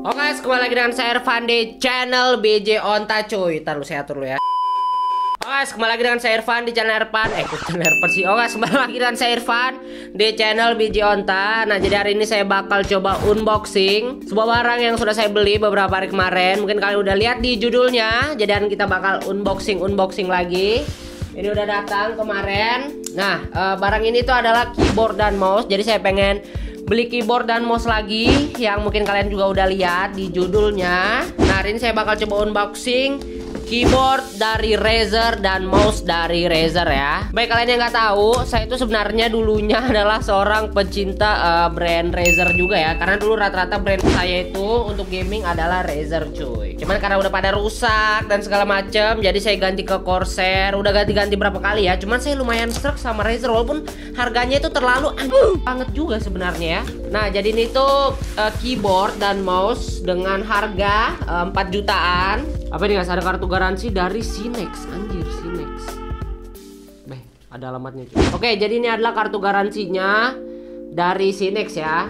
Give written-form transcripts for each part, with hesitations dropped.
Oke guys, kembali lagi dengan saya Irfan di channel BJ Onta cuy. Ntar lu saya atur dulu ya. Oke guys, kembali lagi dengan saya Irfan di channel Irfan. Channel Irfan sih. Oke guys, kembali lagi dengan saya Irfan di channel BJ Onta. Nah, jadi hari ini saya bakal coba unboxing sebuah barang yang sudah saya beli beberapa hari kemarin. Mungkin kalian udah lihat di judulnya. Jadi hari ini kita bakal unboxing lagi. Ini udah datang kemarin. Nah, barang ini tuh adalah keyboard dan mouse. Jadi saya pengen beli keyboard dan mouse lagi, yang mungkin kalian juga udah lihat di judulnya. Nah, hari ini saya bakal coba unboxing keyboard dari Razer dan mouse dari Razer ya. Baik, kalian yang nggak tahu, saya itu sebenarnya dulunya adalah seorang pencinta brand Razer juga ya. Karena dulu rata-rata brand saya itu untuk gaming adalah Razer cuy. Cuman karena udah pada rusak dan segala macem, jadi saya ganti ke Corsair. Udah ganti-ganti berapa kali ya. Cuman saya lumayan struck sama Razer, walaupun harganya itu terlalu banget juga sebenarnya ya. Nah, jadi ini tuh keyboard dan mouse dengan harga 4 jutaan. Apa ini guys, ada kartu garansi dari Sinex. Anjir, Sinex. Beh, ada alamatnya cuy. Oke, jadi ini adalah kartu garansinya dari Sinex ya.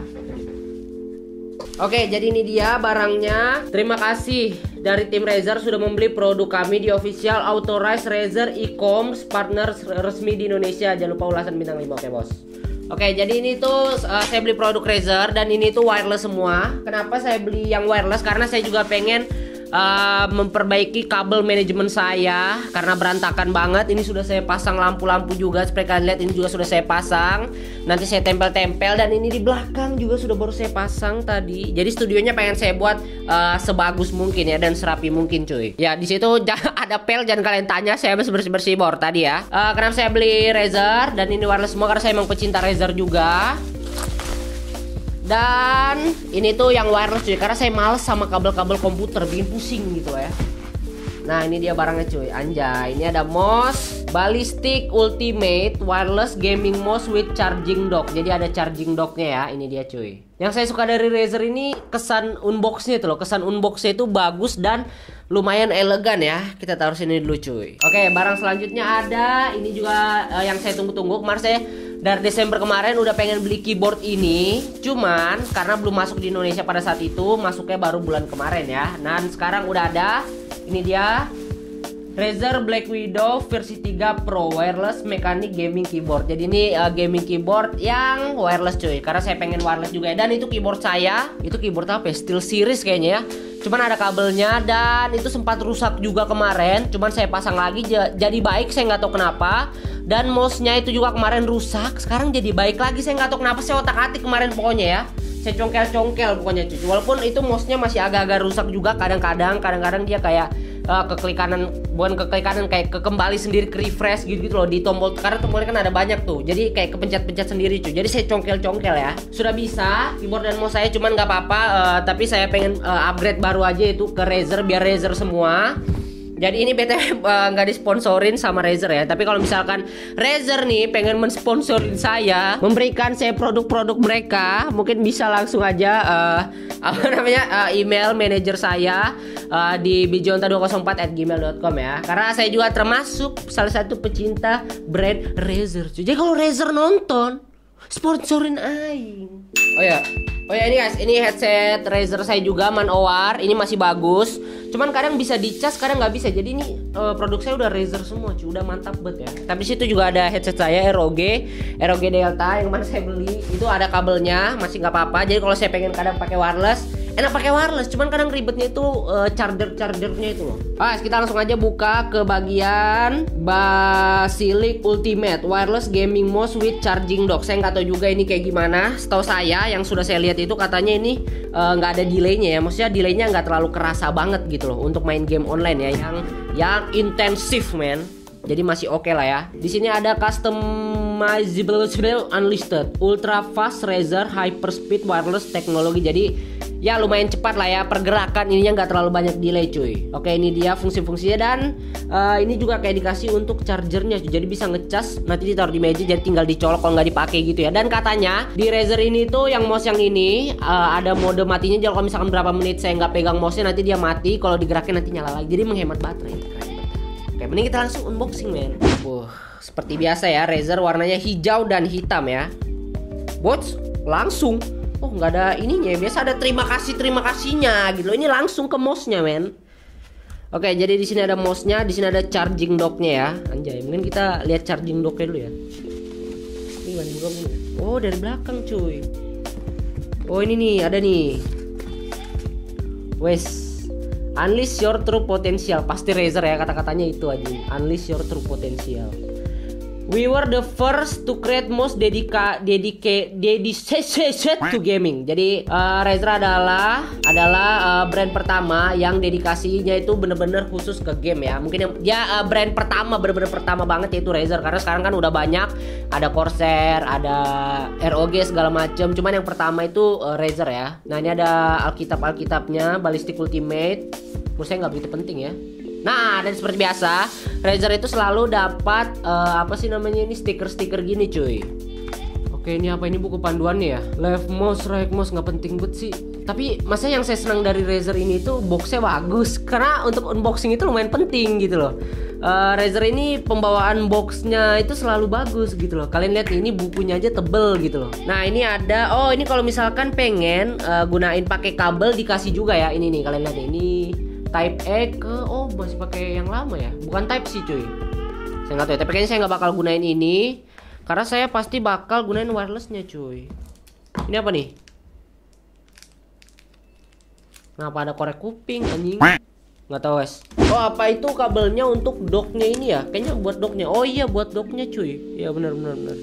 Oke, jadi ini dia barangnya. Terima kasih dari tim Razer sudah membeli produk kami di official authorized Razer e-commerce partner resmi di Indonesia. Jangan lupa ulasan bintang 5. Oke bos. Oke, jadi ini tuh saya beli produk Razer dan ini tuh wireless semua. Kenapa saya beli yang wireless? Karena saya juga pengen memperbaiki kabel manajemen saya karena berantakan banget. Ini sudah saya pasang lampu-lampu juga, seperti kalian lihat ini juga sudah saya pasang. Nanti saya tempel-tempel, dan ini di belakang juga sudah baru saya pasang tadi. Jadi studionya pengen saya buat sebagus mungkin ya dan serapi mungkin cuy. Ya, di situ ada pel, jangan kalian tanya, saya habis bersih-bersih board tadi ya. Kenapa saya beli Razer dan ini wireless semua? Karena saya emang pecinta Razer juga. Dan ini tuh yang wireless cuy, karena saya males sama kabel-kabel komputer, bikin pusing gitu ya. Nah, ini dia barangnya cuy. Anjay, ini ada mouse Ballistic Ultimate Wireless Gaming Mouse with Charging Dock. Jadi ada charging docknya ya. Ini dia cuy. Yang saya suka dari Razer ini kesan unboxnya itu loh. Kesan unboxnya itu bagus dan lumayan elegan ya. Kita taruh sini dulu cuy. Oke, barang selanjutnya ada. Ini juga yang saya tunggu-tunggu. Kemarin saya dari Desember kemarin udah pengen beli keyboard ini, cuman karena belum masuk di Indonesia pada saat itu, masuknya baru bulan kemarin ya. Dan sekarang udah ada. Ini dia Razer Black Widow versi 3 Pro Wireless Mechanic Gaming Keyboard. Jadi ini gaming keyboard yang wireless cuy, karena saya pengen wireless juga ya. Dan itu keyboard saya, itu keyboard apa ya? Steel Series kayaknya ya. Cuman ada kabelnya dan itu sempat rusak juga kemarin. Cuman saya pasang lagi jadi baik, saya nggak tahu kenapa. Dan mouse-nya itu juga kemarin rusak, sekarang jadi baik lagi, saya nggak tahu kenapa. Saya otak-atik kemarin pokoknya ya. Saya congkel-congkel pokoknya cuy. Walaupun itu mouse-nya masih agak-agak rusak juga kadang-kadang dia kayak keklik kanan, bukan keklik kanan, kayak kembali sendiri ke refresh gitu loh di tombol, karena tombolnya kan ada banyak tuh. Jadi kayak kepencet-pencet sendiri cuy. Jadi saya congkel-congkel ya. Sudah bisa keyboard dan mouse saya, cuman nggak apa-apa. Tapi saya pengen upgrade baru aja itu ke Razer, biar Razer semua. Jadi ini BTW nggak disponsorin sama Razer ya. Tapi kalau misalkan Razer nih pengen mensponsorin saya, memberikan saya produk-produk mereka, mungkin bisa langsung aja email manajer saya di bjonta204@gmail.com ya. Karena saya juga termasuk salah satu pecinta brand Razer. Jadi kalau Razer nonton, sponsorin aing. Oh ya ini guys, ini headset Razer saya juga Manowar. Ini masih bagus. Cuman kadang bisa dicas, kadang nggak bisa. Jadi ini produk saya udah Razer semua cuy, udah mantap banget ya. Tapi situ juga ada headset saya ROG Delta yang mana saya beli. Itu ada kabelnya, masih nggak apa-apa. Jadi kalau saya pengen kadang pakai wireless, enak pakai wireless. Cuman kadang ribetnya itu chargernya itu loh. Kita langsung aja buka ke bagian Ballistic Ultimate Wireless Gaming Mouse with Charging Dock. Saya nggak tahu juga ini kayak gimana. Setahu saya yang sudah saya lihat itu katanya ini nggak ada delaynya ya. Maksudnya delaynya nggak terlalu kerasa banget gitu loh untuk main game online ya, yang intensif men. Jadi masih oke lah ya. Di sini ada customizable unlisted ultra fast Razer hyperspeed wireless technology. Jadi ya lumayan cepat lah ya pergerakan ininya, nggak terlalu banyak delay cuy. Oke, ini dia fungsi-fungsinya. Dan ini juga kayak dikasih untuk chargernya cuy. Jadi bisa ngecas, nanti ditaruh di meja, jadi tinggal dicolok kalau nggak dipakai gitu ya. Dan katanya di Razer ini tuh yang mouse yang ini ada mode matinya. Jadi kalau misalkan berapa menit saya nggak pegang mouse-nya, nanti dia mati. Kalau digerakin nanti nyala lagi. Jadi menghemat baterai. Oke, mending kita langsung unboxing men. Seperti biasa ya, Razer warnanya hijau dan hitam ya. Bots, langsung Oh, nggak ada ininya. Biasa ada terima kasihnya gitu loh. Ini langsung ke mouse-nya, men. Oke, jadi di sini ada mouse-nya, di sini ada charging dock-nya ya. Anjay, mungkin kita lihat charging dock-nya dulu ya. Ini mana juga ini? Oh, dari belakang, cuy. Oh, ini nih, ada nih. Wes. Unleash your true potential. Pasti Razer ya kata-katanya itu aja. Unleash your true potential. We were the first to create most dedicated to gaming. Jadi Razer adalah brand pertama yang dedikasinya itu bener-bener khusus ke game ya. Mungkin dia brand pertama, bener-bener pertama banget yaitu Razer. Karena sekarang kan udah banyak, ada Corsair, ada ROG segala macem. Cuman yang pertama itu Razer ya. Nah, ini ada Alkitabnya, Ballistic Ultimate. Menurut saya nggak begitu penting ya. Nah, dan seperti biasa, Razer itu selalu dapat apa sih namanya ini, stiker-stiker gini cuy. Oke, ini apa, ini buku panduannya ya? Left mouse, right mouse, nggak penting banget sih. Tapi masa yang saya senang dari Razer ini tuh boxnya bagus. Karena untuk unboxing itu lumayan penting gitu loh. Razer ini pembawaan boxnya itu selalu bagus gitu loh. Kalian lihat ini bukunya aja tebel gitu loh. Nah, ini ada, oh ini kalau misalkan pengen gunain pakai kabel dikasih juga ya. Ini nih, kalian lihat ini. Type A ke, oh masih pakai yang lama ya, bukan Type C cuy. Saya nggak tahu ya, tapi kayaknya saya nggak bakal gunain ini karena saya pasti bakal gunain wirelessnya cuy. Ini apa nih? Kenapa ada korek kuping anjing? Nggak tahu guys. Oh, apa itu kabelnya untuk docknya ini ya? Kayaknya buat docknya. Oh iya, buat docknya cuy. Ya benar.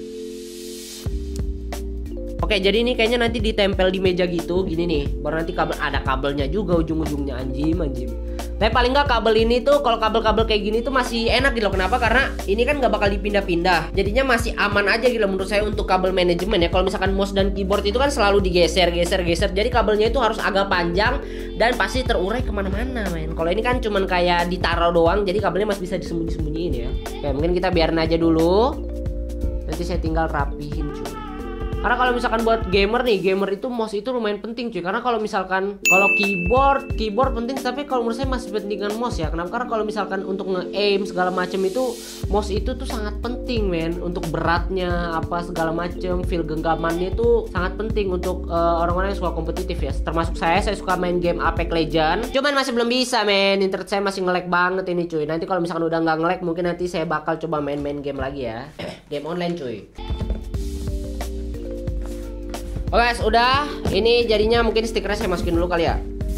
Oke, jadi ini kayaknya nanti ditempel di meja gitu, gini nih. Baru nanti kabel, ada kabelnya juga ujung-ujungnya, anjim. Tapi paling nggak kabel ini tuh, kalau kabel-kabel kayak gini tuh masih enak gitu loh. Kenapa? Karena ini kan nggak bakal dipindah-pindah. Jadinya masih aman aja gitu loh menurut saya untuk kabel manajemen ya. Kalau misalkan mouse dan keyboard itu kan selalu digeser. Jadi kabelnya itu harus agak panjang dan pasti terurai kemana-mana, men. Kalau ini kan cuman kayak ditaruh doang, jadi kabelnya masih bisa disembunyi-sembunyiin ya. Oke, mungkin kita biarin aja dulu. Nanti saya tinggal rapihin cuy. Karena kalau misalkan buat gamer itu mouse itu lumayan penting cuy. Karena kalau misalkan keyboard penting, tapi kalau menurut saya masih pentingan mouse ya. Kenapa? Karena kalau misalkan untuk nge-aim segala macam itu mouse itu tuh sangat penting, men. Untuk beratnya apa segala macam, feel genggamannya itu sangat penting untuk orang-orang yang suka kompetitif ya. Termasuk saya suka main game Apex Legends. Cuman masih belum bisa, men. Internet saya masih nge-lag banget ini cuy. Nanti kalau misalkan udah nggak nge-lag, mungkin nanti saya bakal coba main-main game lagi ya. Game online cuy. Oke guys, udah. Ini jadinya mungkin stikernya saya masukin dulu kali ya.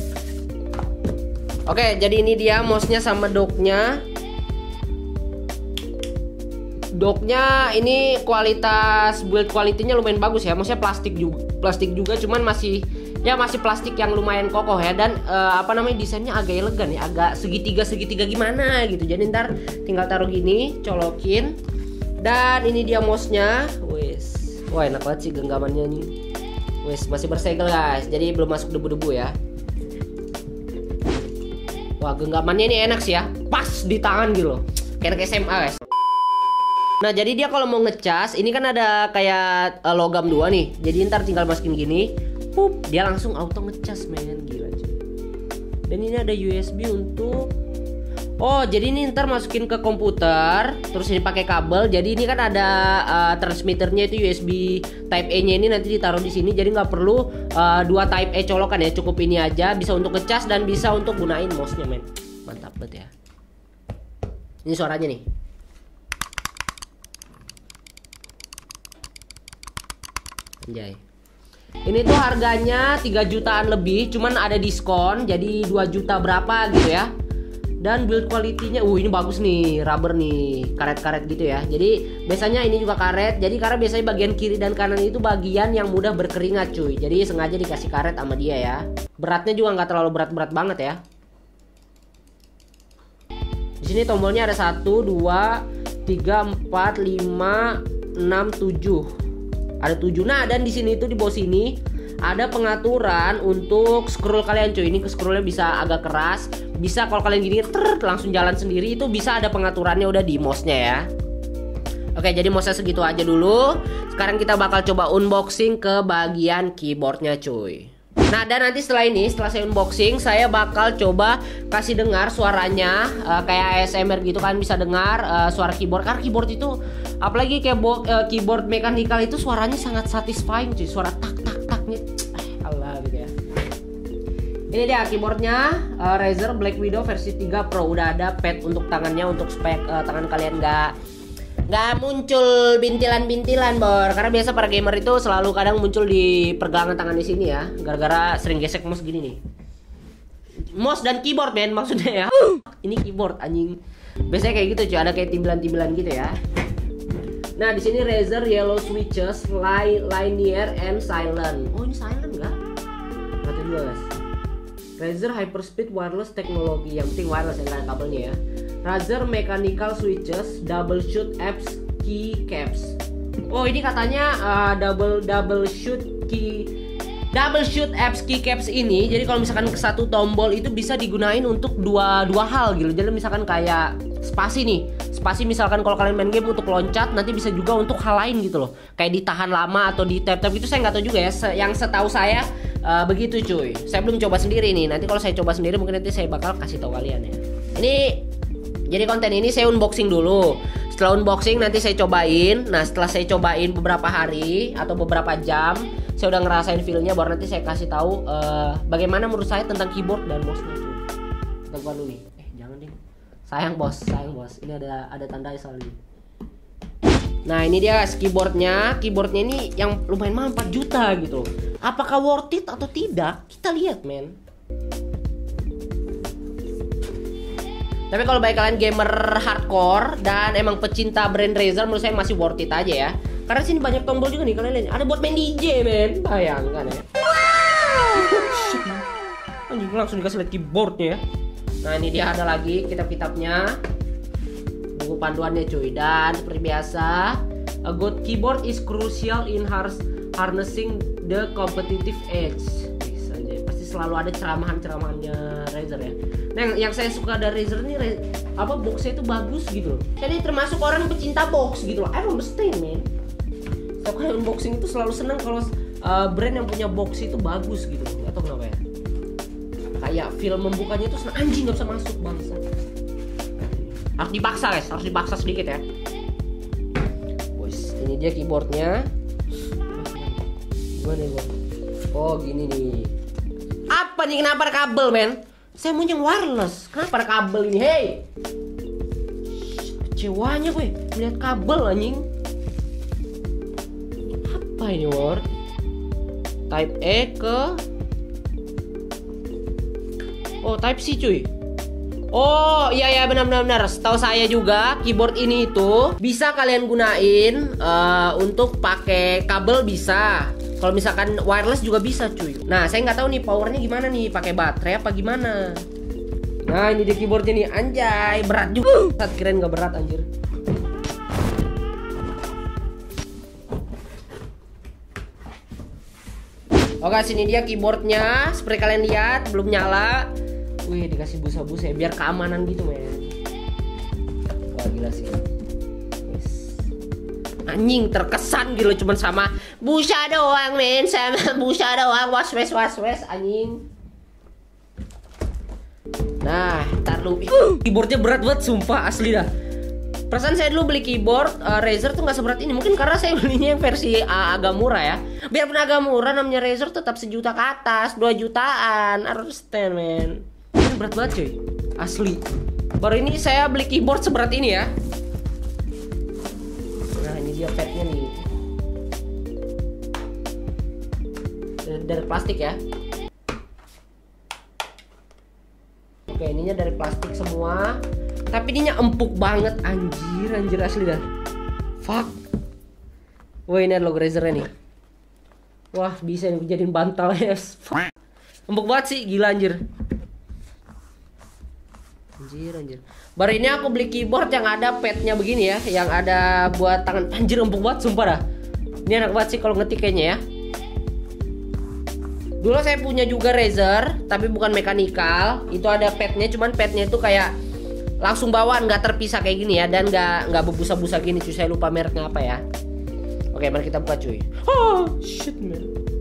Oke, jadi ini dia mouse-nya sama docknya. Docknya ini kualitas build quality-nya lumayan bagus ya. Maksudnya plastik juga, cuman masih plastik yang lumayan kokoh ya. Dan desainnya agak elegan ya, agak segitiga gimana gitu. Jadi ntar tinggal taruh gini, colokin. Dan ini dia mouse-nya. Wah, enak banget sih genggamannya nih. Masih bersegel guys, jadi belum masuk debu-debu ya. Wah, genggamannya ini enak sih ya, pas di tangan gitu loh, kayak SMA guys. Nah, jadi dia kalau mau ngecas, ini kan ada kayak logam 2 nih. Jadi ntar tinggal masukin gini, dia langsung auto ngecas, men. Gila cuy. Dan ini ada USB untuk, oh jadi ini ntar masukin ke komputer, terus ini pakai kabel. Jadi ini kan ada transmitternya itu USB Type A nya ini nanti ditaruh di sini. Jadi nggak perlu 2 Type A colokan ya, cukup ini aja. Bisa untuk ngecas dan bisa untuk gunain mouse-nya, men. Mantap banget ya. Ini suaranya nih. Anjay. Ini tuh harganya 3 jutaan lebih, cuman ada diskon jadi 2 juta berapa gitu ya. Dan build quality-nya, ini bagus nih, rubber nih, karet-karet gitu ya. Jadi biasanya ini juga karet. Jadi karena biasanya bagian kiri dan kanan itu bagian yang mudah berkeringat cuy. Jadi sengaja dikasih karet sama dia ya. Beratnya juga nggak terlalu berat-berat banget ya. Di sini tombolnya ada 1, 2, 3, 4, 5, 6, 7. Ada 7. Nah, dan di sini tuh di bawah sini ada pengaturan untuk scroll kalian cuy. Ini scrollnya bisa agak keras, bisa kalau kalian gini langsung jalan sendiri. Itu bisa ada pengaturannya udah di mouse-nya ya. Oke, jadi mouse-nya segitu aja dulu. Sekarang kita bakal coba unboxing ke bagian keyboardnya cuy. Nah, dan nanti setelah saya unboxing, saya bakal coba kasih dengar suaranya kayak ASMR gitu kan, bisa dengar suara keyboard. Karena keyboard itu, apalagi kayak keyboard mekanikal itu suaranya sangat satisfying cuy. Suara tak tak taknya Ini dia keyboardnya, Razer Black Widow versi 3 Pro. Udah ada pad untuk tangannya, untuk supaya tangan kalian nggak muncul bintilan-bintilan, Bor. Karena biasa para gamer itu selalu kadang muncul di pergelangan tangan di sini ya, gara-gara sering gesek mouse gini nih. Mouse dan keyboard, men, maksudnya ya. Ini keyboard anjing. Biasanya kayak gitu cuy, ada kayak timbilan-timbilan gitu ya. Nah, di sini Razer Yellow Switches, Linear and Silent. Oh, ini silent nggak? Nggak tahu juga, guys. Razer Hyperspeed Wireless Technology, yang penting wireless yang kayak kabelnya ya. Razer Mechanical Switches, Double Shoot Apps Key Caps. Oh, ini katanya double shoot apps keycaps ini. Jadi kalau misalkan ke satu tombol itu bisa digunain untuk dua hal gitu. Jadi misalkan kayak spasi nih. Spasi misalkan kalau kalian main game untuk loncat, nanti bisa juga untuk hal lain gitu loh. Kayak ditahan lama atau di tap gitu, saya nggak tahu juga ya. Yang setahu saya begitu cuy. Saya belum coba sendiri nih. Nanti kalau saya coba sendiri mungkin nanti saya bakal kasih tahu kalian ya. Ini jadi konten ini saya unboxing dulu. Setelah unboxing nanti saya cobain. Nah, setelah saya cobain beberapa hari atau beberapa jam, saya udah ngerasain feel-nya, baru nanti saya kasih tahu bagaimana menurut saya tentang keyboard dan mouse-nya cuy. Kita buka dulu nih. Jangan deh. Sayang bos. Ini ada tanda soal ini. Nah, ini dia guys keyboardnya. Keyboardnya ini yang lumayan mahal, 4 juta gitu. Apakah worth it atau tidak? Kita lihat, men. Tapi kalau bagi kalian gamer hardcore dan emang pecinta brand Razer, menurut saya masih worth it aja ya. Karena sini banyak tombol juga nih, kalian lihat. Ada buat main DJ, men. Bayangkan ya. Wow. Anjing, langsung dikasih lihat keyboardnya ya. Nah, ini dia ada lagi kitab-kitabnya. Buku panduannya cuy. Dan seperti biasa, a good keyboard is crucial in harnessing the competitive edge. Pasti selalu ada ceramahan-ceramahannya Razer ya. Nah, yang saya suka dari Razer ini boxnya itu bagus gitu loh. Saya ini termasuk orang pecinta box gitu loh. I don't understand, man. Setiap kali unboxing itu selalu senang kalau brand yang punya box itu bagus gitu loh. Gak tau kenapa ya. Kayak film membukanya itu senang, anjing gak bisa masuk bangsa. Harus dipaksa guys, harus dipaksa sedikit ya. Boys, ini dia keyboardnya. Gimana nih, bos? Oh, gini nih. Apa nih, kenapa ada kabel, men? Saya mau yang wireless. Kenapa ada kabel ini? Hey, kecewanya gue melihat kabel anjing. Apa ini, Word? Type E ke Type C cuy. Oh iya benar. Setahu saya juga keyboard ini itu bisa kalian gunain untuk pakai kabel bisa. Kalau misalkan wireless juga bisa cuy. Nah, saya nggak tahu nih powernya gimana nih, pakai baterai apa gimana. Nah, ini dia keyboardnya nih, anjay, berat juga. Kirain nggak berat anjir. Oke, sini dia keyboardnya. Seperti kalian lihat, belum nyala. Wih, dikasih busa-busa ya, biar keamanan gitu, men. Wah, gila sih. Anjing, terkesan gitu cuman sama busa doang, men. Sama busa doang, was wes anjing. Nah, ntar lu keyboardnya berat banget, sumpah asli dah. Perasaan saya dulu beli keyboard Razer tuh nggak seberat ini. Mungkin karena saya belinya yang versi agak murah ya. Biarpun agak murah, namanya Razer tetap 1 juta ke atas, 2 jutaan. Understand, men. Ini berat banget cuy, asli. Baru ini saya beli keyboard seberat ini ya. Nah, ini dia padnya nih. Dari plastik ya. Oke, ininya dari plastik semua. Tapi ininya empuk banget, anjir asli dah. Fuck. Wah, ini ada logo Razernya nih. Wah, bisa nih jadiin bantal ya. Fuck. Empuk banget sih, gila anjir. Anjir. Baru ini aku beli keyboard yang ada padnya begini ya, yang ada buat tangan. Anjir, empuk banget sumpah dah. Ini enak banget sih kalau ngetik kayaknya ya. Dulu saya punya juga Razer, tapi bukan mechanical. Itu ada padnya, cuman padnya itu kayak langsung bawaan, nggak terpisah kayak gini ya, dan nggak berbusa-busa gini cuy. Saya lupa mereknya apa ya. Oke, mari kita buka cuy. Oh shit, man.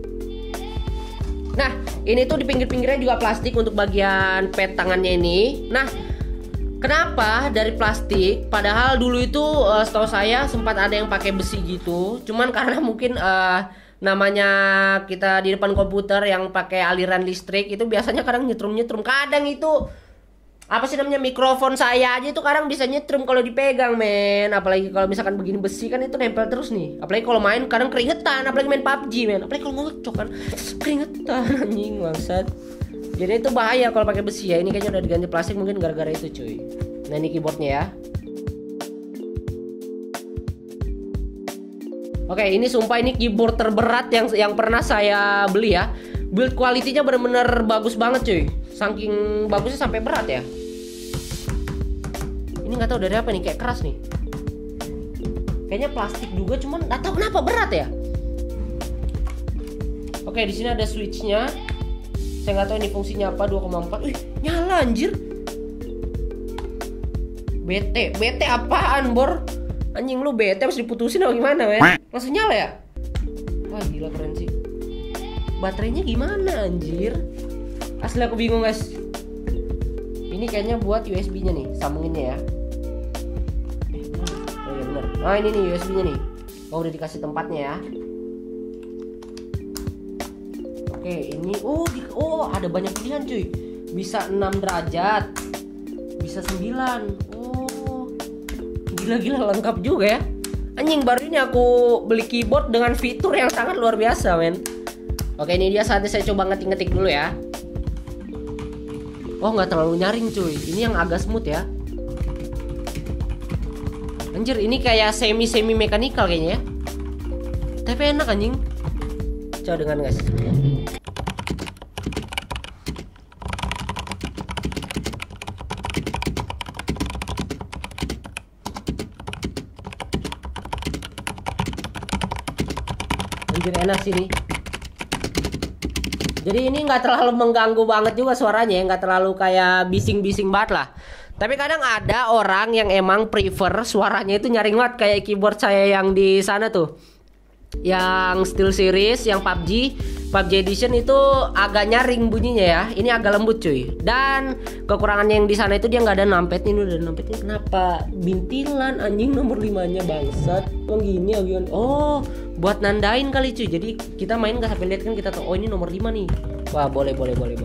Nah, ini tuh di pinggir-pinggirnya juga plastik untuk bagian pad tangannya ini. Nah, kenapa dari plastik? Padahal dulu itu setahu saya sempat ada yang pakai besi gitu. Cuman karena mungkin namanya kita di depan komputer yang pakai aliran listrik itu biasanya kadang nyetrum-nyetrum. Kadang itu apa sih namanya, mikrofon saya aja itu kadang bisa nyetrum kalau dipegang, men. Apalagi kalau misalkan begini besi kan itu nempel terus nih. Apalagi kalau main kadang keringetan, apalagi main PUBG, men. Apalagi kalau ngocok kan keringetan anjing bangsat. Jadi itu bahaya kalau pakai besi ya. Ini kayaknya udah diganti plastik mungkin gara-gara itu, cuy. Nah, ini keyboardnya ya. Oke, ini sumpah ini keyboard terberat yang pernah saya beli ya. Build quality-nya bener-bener bagus banget, cuy. Saking bagusnya sampai berat ya. Ini nggak tahu dari apa nih, kayak keras nih. Kayaknya plastik juga, cuman nggak tahu kenapa berat ya. Oke, di sini ada switch-nya. Saya nggak tahu ini fungsinya apa, 2,4. Wih, nyala anjir. BT apaan, Bor? Anjing lu BT harus diputusin atau gimana, men? Langsung nyala ya? Wah, gila keren sih. Baterainya gimana anjir? Asli aku bingung, guys. Ini kayaknya buat USB-nya nih, sambunginnya ya. Oh iya benar. Nah, ini nih USB-nya nih. Oh, udah dikasih tempatnya ya. Oke, ini ada banyak pilihan, cuy. Bisa 6 derajat. Bisa 9. Gila-gila lengkap juga ya. Anjing, baru ini aku beli keyboard dengan fitur yang sangat luar biasa, men. Oke, ini dia saatnya saya coba ngetik-ngetik dulu ya. Oh, nggak terlalu nyaring, cuy. Ini yang agak smooth ya. Anjir, ini kayak semi mekanikal kayaknya ya. Tapi enak anjing. Coba dengan, guys. Anjir, enak sih nih. Jadi ini nggak terlalu mengganggu banget juga suaranya ya, nggak terlalu kayak bising-bising banget lah. Tapi kadang ada orang yang emang prefer suaranya itu nyaring banget, kayak keyboard saya yang di sana tuh, yang Steel Series, yang PUBG Edition itu agak nyaring bunyinya ya. Ini agak lembut, cuy. Dan kekurangannya yang di sana itu dia nggak ada numpad. Ini udah numpad. Ini kenapa bintilan anjing nomor 5-nya bangsat. Oh gini. Oh, buat nandain kali, cuy. Jadi kita main nggak sampai lihat kan, kita tahu oh ini nomor 5 nih. Wah, boleh.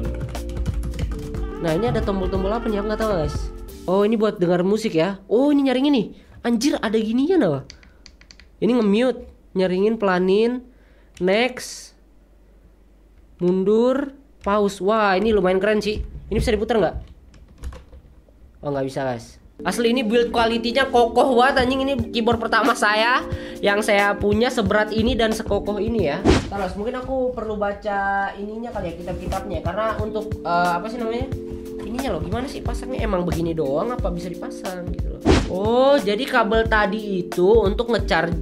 Nah, ini ada tombol-tombol apa nih? Aku nggak tahu, guys. Oh, ini buat dengar musik ya. Oh, ini nyaringin nih. Anjir, ada gininya nah. Ini nge-mute, nyaringin, pelanin, next, mundur, pause. Wah, ini lumayan keren sih. Ini bisa diputar nggak? Oh, nggak bisa, guys. Asli ini build quality-nya kokoh banget anjing. Ini keyboard pertama saya yang saya punya seberat ini dan sekokoh ini ya. Terus mungkin aku perlu baca ininya kali ya, kitab-kitabnya. Karena untuk apa sih namanya? Ininya loh, gimana sih pasangnya? Emang begini doang apa bisa dipasang gitu loh. Oh, jadi kabel tadi itu untuk ngecharge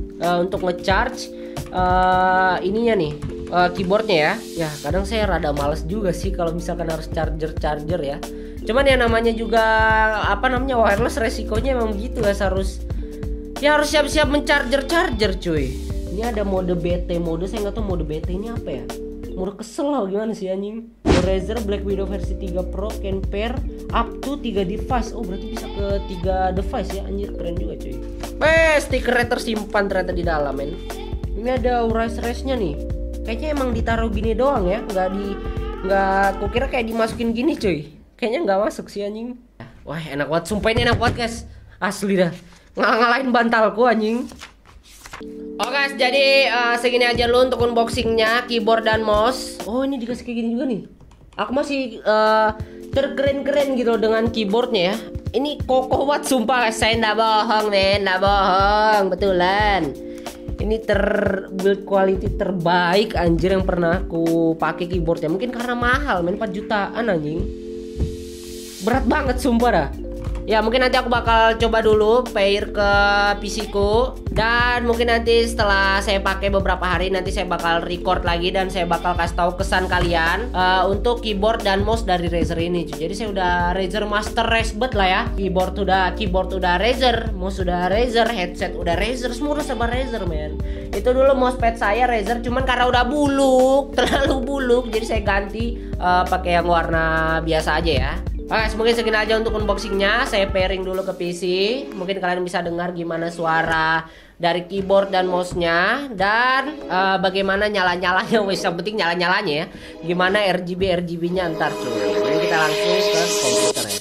ininya nih, keyboardnya ya. Ya, kadang saya rada males juga sih kalau misalkan harus charger ya. Cuman ya namanya juga apa namanya wireless, resikonya emang begitu, guys. Harus siap-siap mencarger cuy. Ini ada mode BT mode, saya nggak tahu mode BT ini apa ya. Mode kesel lah gimana sih anjing. Razer Black Widow versi 3 Pro can pair up to 3 device. Oh, berarti bisa ke 3 device ya. Anjir, keren juga cuy. Stikernya tersimpan ternyata di dalam, men. Ini ada race-nya nih. Kayaknya emang ditaruh gini doang ya. Nggak kukira kayak dimasukin gini cuy. Kayaknya nggak masuk sih anjing. Wah, enak banget. Sumpah ini enak banget, guys. Asli dah. Ngalahin bantalku anjing. Oke, guys, jadi segini aja dulu untuk unboxingnya keyboard dan mouse. Oh, ini dikasih kayak gini juga nih. Aku masih terkeren-keren gitu dengan keyboardnya ya. Ini kokoh banget sumpah, guys. Saya nggak bohong, men. Nggak bohong, betulan. Ini build quality terbaik anjir yang pernah aku pakai keyboardnya. Mungkin karena mahal, men, 4 jutaan anjing. Berat banget sumpah dah. Ya, mungkin nanti aku bakal coba dulu pair ke PC ku. Dan mungkin nanti setelah saya pakai beberapa hari, nanti saya bakal record lagi dan saya bakal kasih tahu kesan kalian untuk keyboard dan mouse dari Razer ini. Jadi saya udah Razer Master Race Bet lah ya. Keyboard udah Razer, mouse udah Razer, headset udah Razer, semua udah sama Razer, men. Itu dulu mousepad saya Razer, cuman karena udah buluk, terlalu buluk, jadi saya ganti pakai yang warna biasa aja ya. Oke, mungkin segini aja untuk unboxingnya. Saya pairing dulu ke PC. Mungkin kalian bisa dengar gimana suara dari keyboard dan mouse-nya, dan bagaimana nyala-nyalanya. Wes, yang penting nyala-nyalanya ya. Gimana RGB-nya ntar cuy. Ini kita langsung ke komputer ya.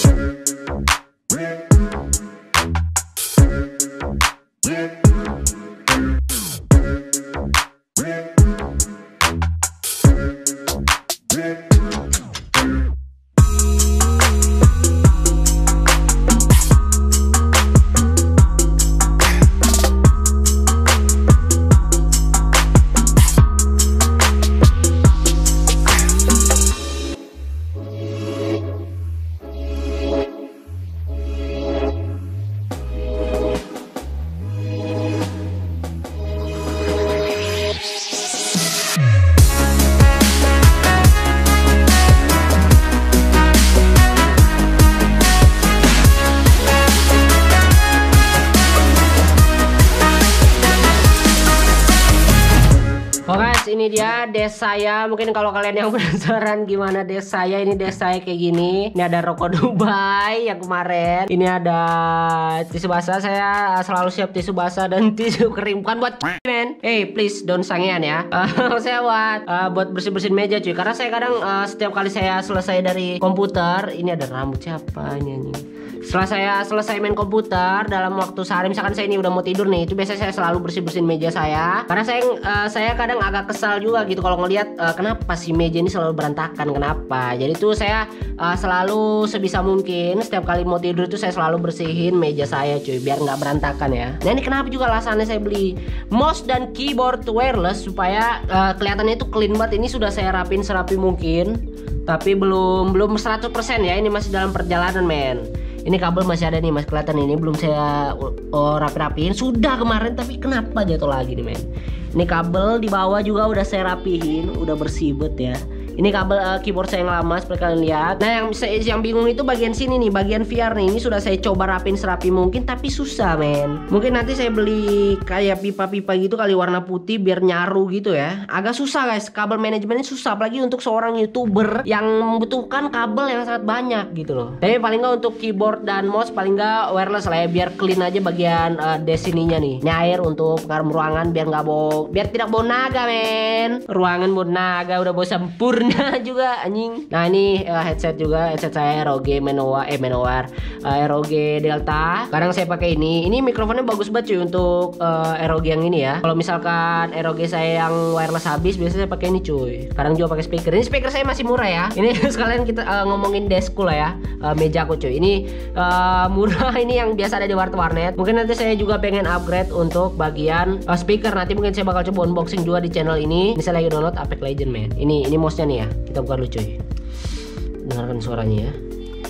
Ini dia desk saya. Mungkin kalau kalian yang penasaran gimana desk saya, ini desk saya kayak gini. Ini ada rokok Dubai yang kemarin. Ini ada tisu basah. Saya selalu siap tisu basah dan tisu kering. Bukan buat men. Hey please don't sangean ya. Saya buat bersih-bersihin meja cuy. Karena saya kadang setiap kali saya selesai dari komputer, ini ada rambut siapa ini anjing. Setelah saya selesai main komputer dalam waktu sehari, misalkan saya ini udah mau tidur nih, itu biasanya saya selalu bersih-bersihin meja saya. Karena saya kadang agak kesal juga gitu kalau ngelihat kenapa sih meja ini selalu berantakan, kenapa. Jadi tuh saya selalu sebisa mungkin setiap kali mau tidur itu saya selalu bersihin meja saya cuy, biar nggak berantakan ya. Nah ini kenapa juga alasannya saya beli mouse dan keyboard wireless supaya kelihatannya itu clean banget. Ini sudah saya rapin serapi mungkin, tapi belum 100% ya, ini masih dalam perjalanan men. Ini kabel masih ada nih, masih kelihatan nih. Ini belum saya rapi-rapiin. Sudah kemarin tapi kenapa jatuh lagi nih men. Ini kabel di bawah juga udah saya rapihin, udah bersih bet ya. Ini kabel keyboard saya yang lama seperti kalian lihat. Nah yang bingung itu bagian sini nih, bagian VR nih. Ini sudah saya coba rapin serapi mungkin tapi susah men. Mungkin nanti saya beli kayak pipa-pipa gitu kali warna putih biar nyaru gitu ya. Agak susah guys, kabel manajemennya susah. Apalagi untuk seorang YouTuber yang membutuhkan kabel yang sangat banyak gitu loh. Tapi paling nggak untuk keyboard dan mouse paling nggak wireless lah ya, biar clean aja bagian desk ininya nih. Nyair untuk pengaruh ruangan biar nggak biar tidak bau naga men. Ruangan bau naga udah bau sempurna juga anjing. Nah ini headset juga, headset saya ROG Manowar ROG Delta. Sekarang saya pakai ini mikrofonnya bagus banget cuy untuk ROG yang ini ya. Kalau misalkan ROG saya yang wireless habis, biasanya saya pakai ini cuy. Sekarang juga pakai speaker. Ini speaker saya masih murah ya. Ini sekalian kita ngomongin deskku lah ya, meja aku cuy. Ini murah, ini yang biasa ada di warnet. Mungkin nanti saya juga pengen upgrade untuk bagian speaker. Nanti mungkin saya bakal coba unboxing juga di channel ini. Ini saya lagi download Apex Legends men. Ini mouse-nya nih ya. Kita buka dulu cuy. Dengarkan suaranya ya.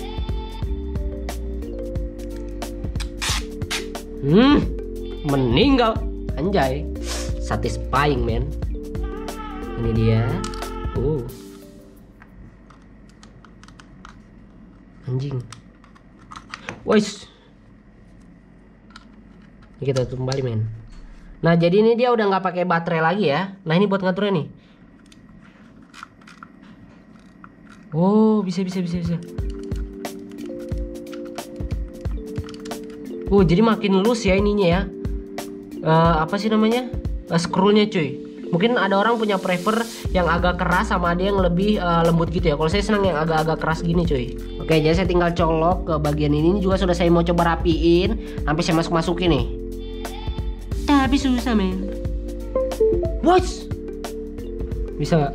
Meninggal. Anjay. Satisfying men. Ini dia. Anjing. Wais. Ini kita tutup kembali men. Nah jadi ini dia udah nggak pakai baterai lagi ya. Nah ini buat ngaturnya nih. Oh bisa. Oh jadi makin lus ya ininya ya. Apa sih namanya? Scrollnya cuy. Mungkin ada orang punya prefer yang agak keras sama ada yang lebih lembut gitu ya. Kalau saya senang yang agak-agak keras gini cuy. Oke jadi saya tinggal colok ke bagian ini juga sudah saya mau coba rapiin sampai saya masukin nih. Tapi susah men. Watch. Bisa nggak?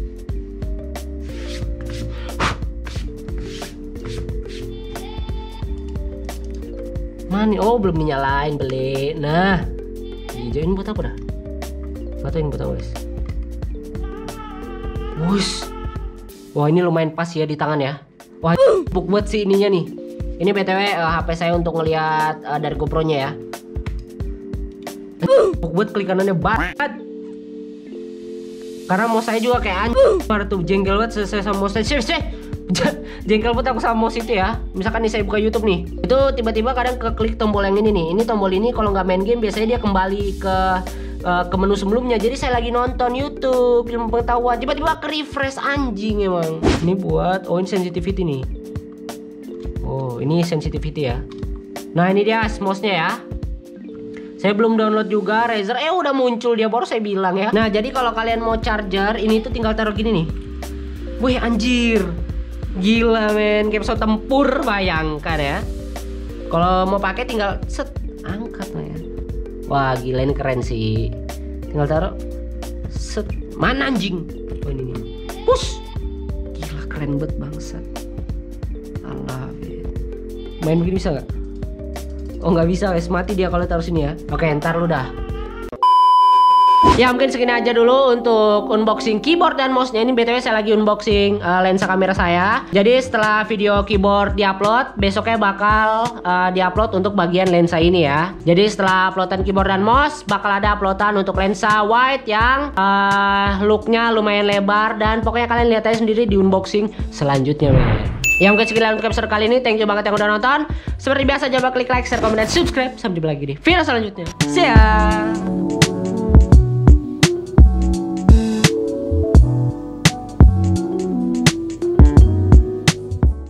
Mana? Oh belum dinyalain beli. Nah hijauin buat apa dah? Fotoin buat apa guys? Wush. Wah ini lumayan pas ya di tangan ya. Wah empuk buat sih ininya nih. Ini BTW HP saya untuk ngelihat dari GoPro nya ya. Empuk buat klik kanannya banget. Karena mouse saya juga kayak anjing. Baru tuh jengkel banget saya sama mouse saya. Jengkel banget aku sama mouse itu ya. Misalkan nih saya buka YouTube nih, itu tiba-tiba kadang keklik tombol yang ini nih. Ini tombol ini kalau nggak main game biasanya dia kembali ke menu sebelumnya. Jadi saya lagi nonton YouTube film pengetahuan, tiba-tiba ke refresh anjing emang. Ini buat ini sensitivity nih. Oh ini sensitivity ya. Nah ini dia mouse-nya ya. Saya belum download juga Razer. Udah muncul dia, baru saya bilang ya. Nah, jadi kalau kalian mau charger, ini tuh tinggal taruh gini nih. Wih, anjir. Gila men, kayak pesawat tempur, bayangkan ya. Kalau mau pakai tinggal set, angkat lah ya. Wah, gila ini keren sih. Tinggal taruh set. Mana anjing? Oh ini nih. Push. Gila keren banget bangsat. Allah. Main begini bisa nggak? Oh nggak bisa guys, mati dia kalau taruh sini ya. Oke, ntar lu dah. Ya mungkin segini aja dulu untuk unboxing keyboard dan mouse-nya. Ini BTW saya lagi unboxing lensa kamera saya. Jadi setelah video keyboard diupload, besoknya bakal diupload untuk bagian lensa ini ya. Jadi setelah uploadan keyboard dan mouse, bakal ada uploadan untuk lensa wide yang looknya lumayan lebar. Dan pokoknya kalian lihat aja sendiri di unboxing selanjutnya men. Ya mungkin sekian untuk episode kali ini. Thank you banget yang udah nonton. Seperti biasa jangan lupa klik like, share, komen, dan subscribe. Sampai jumpa lagi di video selanjutnya. See ya.